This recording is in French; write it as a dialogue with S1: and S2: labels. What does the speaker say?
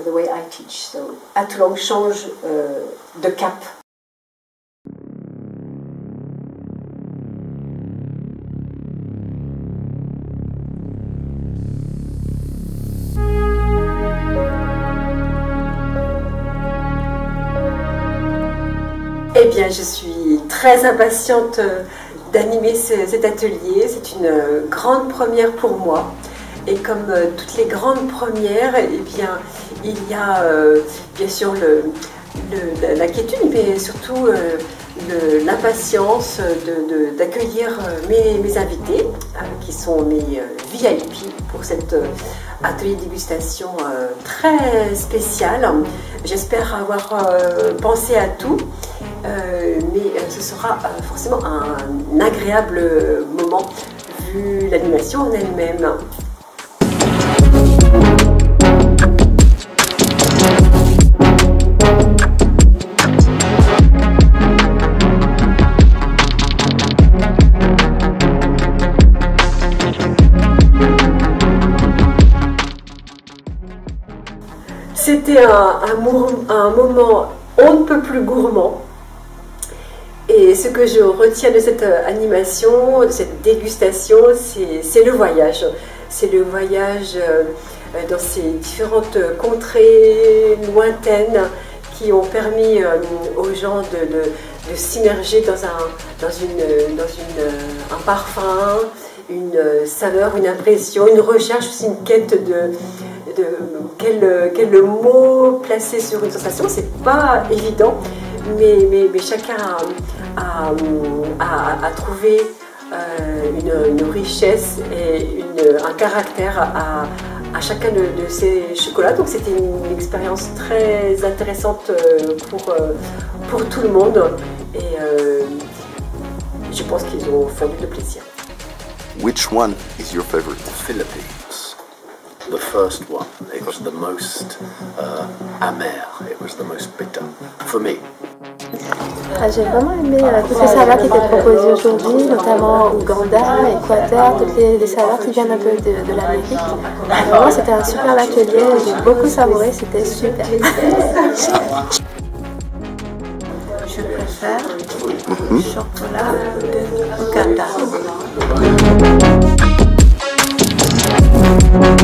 S1: the way I teach. So, À Toulon change de cap. Eh bien, je suis très impatiente d'animer cet atelier. C'est une grande première pour moi. Et comme toutes les grandes premières, eh bien, il y a bien sûr l'inquiétude, mais surtout l'impatience d'accueillir mes invités, qui sont mes VIP pour cet atelier de dégustation très spécial. J'espère avoir pensé à tout. Mais ce sera forcément un agréable moment vu l'animation en elle-même. C'était un moment on ne peut plus gourmand. Et ce que je retiens de cette animation, de cette dégustation, c'est le voyage. C'est le voyage dans ces différentes contrées lointaines qui ont permis aux gens de s'immerger dans un parfum, une saveur, une impression, une recherche, aussi une quête de quel mot placer sur une sensation. C'est pas évident. Mais chacun a trouvé une richesse et un caractère à chacun de ces chocolats. Donc c'était une expérience très intéressante pour tout le monde. Et je pense qu'ils ont fondu de plaisir.
S2: Which one is your favorite?
S3: Philippines. The first one, it was the most amer, it was the most bitter, for me.
S4: J'ai vraiment aimé toutes les saveurs qui étaient proposées aujourd'hui, notamment Ouganda, Équateur, toutes les saveurs qui viennent un peu de l'Amérique. Vraiment, c'était un super atelier, j'ai beaucoup savouré, c'était super.
S5: Je préfère le chocolat de Ouganda.